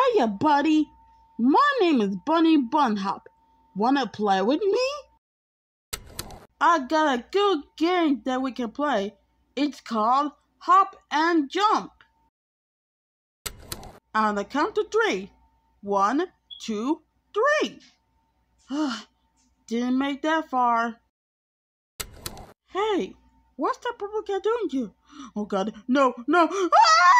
Hiya, buddy. My name is BunHop. Wanna play with me? I got a good game that we can play. It's called Hop and Jump. On the count of 3. 1, 2, 3. Didn't make that far. Hey, what's that purple cat doing to you? Oh God, no, no! Ah!